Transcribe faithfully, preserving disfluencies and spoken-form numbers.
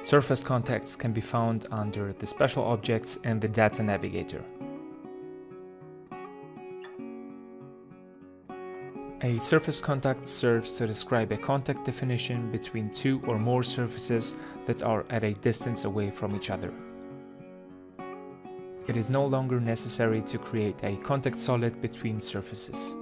Surface contacts can be found under the special objects in the data navigator. A surface contact serves to describe a contact definition between two or more surfaces that are at a distance away from each other. It is no longer necessary to create a contact solid between surfaces.